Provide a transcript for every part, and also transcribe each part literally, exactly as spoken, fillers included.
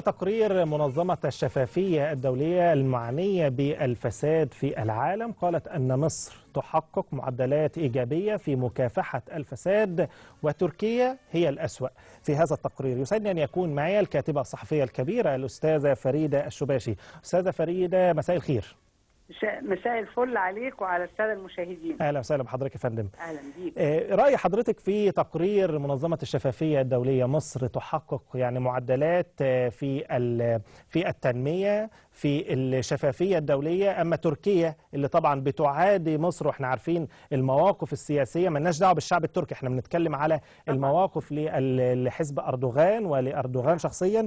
تقرير منظمة الشفافية الدولية المعنية بالفساد في العالم، قالت أن مصر تحقق معدلات إيجابية في مكافحة الفساد وتركيا هي الأسوأ. في هذا التقرير يسعدني أن يكون معي الكاتبة الصحفية الكبيرة الأستاذة فريدة الشباشي. أستاذة فريدة، مساء الخير. مساء الفل عليك وعلى السادة المشاهدين. أهلا وسهلا بحضرتك يا فندم. أهلا بيك. رأي حضرتك في تقرير منظمة الشفافية الدولية، مصر تحقق يعني معدلات في في التنمية في الشفافية الدولية، أما تركيا اللي طبعا بتعادي مصر، واحنا عارفين المواقف السياسية، مالناش دعوة بالشعب التركي، احنا بنتكلم على المواقف لحزب أردوغان ولأردوغان شخصيا،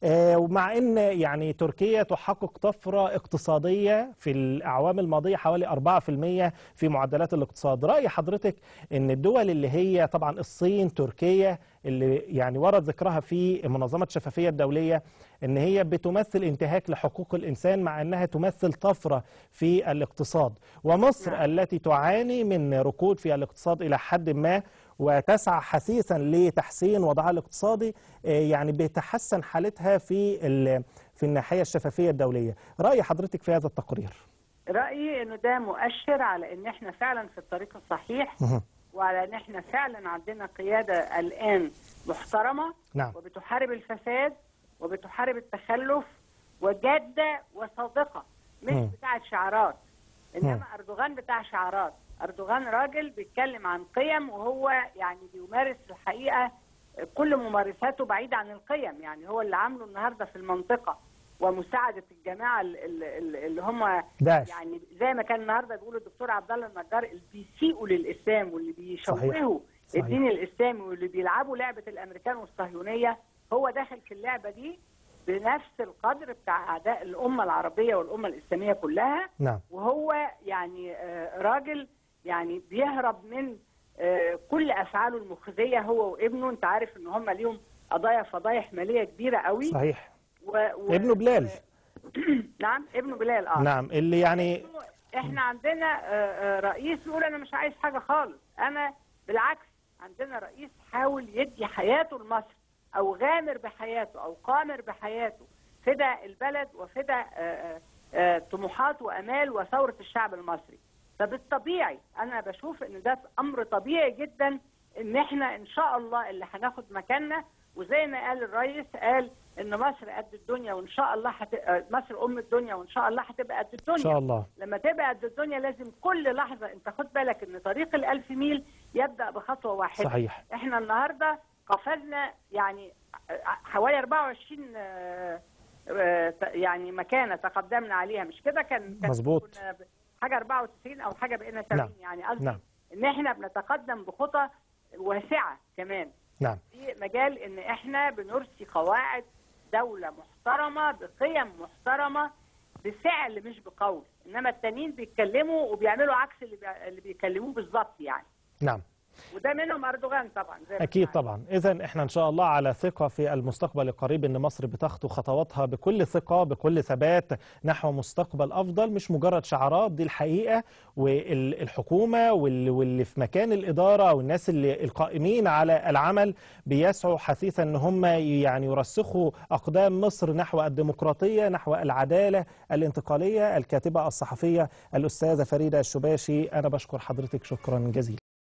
ومع ان يعني تركيا تحقق طفرة اقتصادية في الأعوام الماضية حوالي أربعة بالمئة في معدلات الاقتصاد. رأي حضرتك ان الدول اللي هي طبعا الصين، تركيا، اللي يعني ورد ذكرها في منظمة الشفافية الدولية ان هي بتمثل انتهاك لحقوق الإنسان مع انها تمثل طفرة في الاقتصاد، ومصر نعم. التي تعاني من ركود في الاقتصاد إلى حد ما وتسعى حثيثا لتحسين وضعها الاقتصادي، يعني بتحسن حالتها في في الناحية الشفافية الدولية. رأي حضرتك في هذا التقرير؟ رأيي انه ده مؤشر على ان احنا فعلا في الطريق الصحيح، وعلى ان احنا فعلا عندنا قيادة الآن محترمة نعم. وبتحارب الفساد وبتحارب التخلف وجادة وصادقة، مش م. بتاعة شعارات، انما م. اردوغان بتاع شعارات. اردوغان راجل بيتكلم عن قيم، وهو يعني بيمارس الحقيقة كل ممارساته بعيدة عن القيم. يعني هو اللي عامله النهاردة في المنطقة ومساعدة الجماعة اللي هم داعش، يعني زي ما كان النهارده بيقول الدكتور عبد الله النجار، اللي بيسيئوا للإسلام واللي بيشوهوا الدين الإسلامي واللي بيلعبوا لعبة الأمريكان والصهيونية. هو داخل في اللعبة دي بنفس القدر بتاع أعداء الأمة العربية والأمة الإسلامية كلها. نعم. وهو يعني راجل يعني بيهرب من كل أفعاله المخزية هو وابنه. أنت عارف إن هم ليهم قضايا فضايح مالية كبيرة قوي. صحيح. و... و... ابنه بلال. نعم ابنه بلال. اه نعم، اللي يعني احنا عندنا رئيس يقول انا مش عايز حاجه خالص. انا بالعكس، عندنا رئيس حاول يدي حياته لمصر، او غامر بحياته او قامر بحياته، فدى البلد وفدى طموحات وامال وثوره الشعب المصري. فبالطبيعي انا بشوف ان ده امر طبيعي جدا ان احنا ان شاء الله اللي هناخد مكاننا. وزي ما قال الرئيس، قال ان مصر قد الدنيا وان شاء الله حت... مصر ام الدنيا وان شاء الله هتبقى قد الدنيا. ان شاء الله. لما تبقى قد الدنيا لازم كل لحظه، انت خد بالك ان طريق الألف ميل يبدا بخطوه واحده. صحيح. احنا النهارده قفزنا يعني حوالي أربعة وعشرين يعني مكانه تقدمنا عليها، مش كده؟ كان مظبوط. كنا حاجه أربعة وتسعين او حاجه بقينا سبعين. نعم. يعني قصدي نعم. ان احنا بنتقدم بخطى واسعه كمان. نعم. في مجال ان احنا بنرسي قواعد دولة محترمة بقيم محترمة بفعل مش بقول، انما التانيين بيتكلموا وبيعملوا عكس اللي اللي بيكلموه بالظبط يعني. نعم. وده منهم أردوغان طبعا. زي أكيد طبعا. إذن إحنا إن شاء الله على ثقة في المستقبل القريب أن مصر بتخطو خطواتها بكل ثقة بكل ثبات نحو مستقبل أفضل، مش مجرد شعارات، دي الحقيقة. والحكومة واللي في مكان الإدارة والناس اللي القائمين على العمل بيسعوا حثيثا أن هم يعني يرسخوا أقدام مصر نحو الديمقراطية، نحو العدالة الانتقالية. الكاتبة الصحفية الأستاذة فريدة الشباشي، أنا بشكر حضرتك شكرا جزيلا.